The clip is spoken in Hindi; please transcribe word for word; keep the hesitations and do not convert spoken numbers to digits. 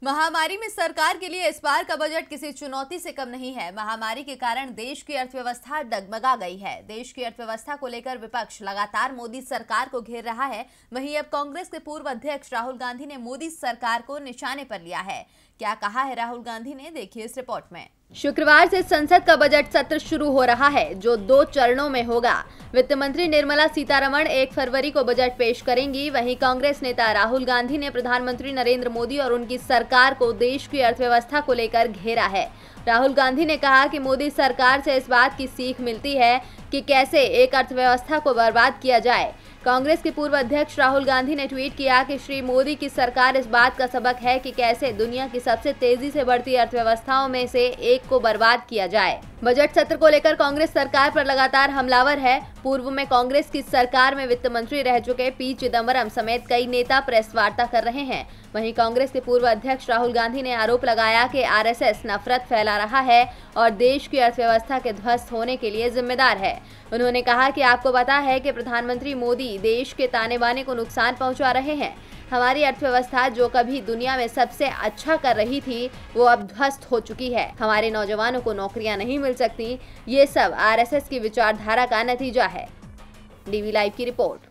महामारी में सरकार के लिए इस बार का बजट किसी चुनौती से कम नहीं है। महामारी के कारण देश की अर्थव्यवस्था डगमगा गई है। देश की अर्थव्यवस्था को लेकर विपक्ष लगातार मोदी सरकार को घेर रहा है। वहीं अब कांग्रेस के पूर्व अध्यक्ष राहुल गांधी ने मोदी सरकार को निशाने पर लिया है। क्या कहा है राहुल गांधी ने, देखिए इस रिपोर्ट में। शुक्रवार से संसद का बजट सत्र शुरू हो रहा है, जो दो चरणों में होगा। वित्त मंत्री निर्मला सीतारमण एक फरवरी को बजट पेश करेंगी। वहीं कांग्रेस नेता राहुल गांधी ने प्रधानमंत्री नरेंद्र मोदी और उनकी सरकार को देश की अर्थव्यवस्था को लेकर घेरा है। राहुल गांधी ने कहा कि मोदी सरकार से इस बात की सीख मिलती है कि कैसे एक अर्थव्यवस्था को बर्बाद किया जाए। कांग्रेस के पूर्व अध्यक्ष राहुल गांधी ने ट्वीट किया कि श्री मोदी की सरकार इस बात का सबक है कि कैसे दुनिया की सबसे तेजी से बढ़ती अर्थव्यवस्थाओं में से एक को बर्बाद किया जाए। बजट सत्र को लेकर कांग्रेस सरकार पर लगातार हमलावर है। पूर्व में कांग्रेस की सरकार में वित्त मंत्री रह चुके पी चिदम्बरम समेत कई नेता प्रेस वार्ता कर रहे हैं। वहीं कांग्रेस के पूर्व अध्यक्ष राहुल गांधी ने आरोप लगाया कि आरएसएस नफरत फैला रहा है और देश की अर्थव्यवस्था के ध्वस्त होने के लिए जिम्मेदार है। उन्होंने कहा कि आपको पता है कि प्रधानमंत्री मोदी देश के ताने बाने को नुकसान पहुंचा रहे हैं। हमारी अर्थव्यवस्था जो कभी दुनिया में सबसे अच्छा कर रही थी, वो अब ध्वस्त हो चुकी है। हमारे नौजवानों को नौकरियां नहीं मिल सकती। ये सब आरएसएस की विचारधारा का नतीजा है। डीवी लाइव की रिपोर्ट।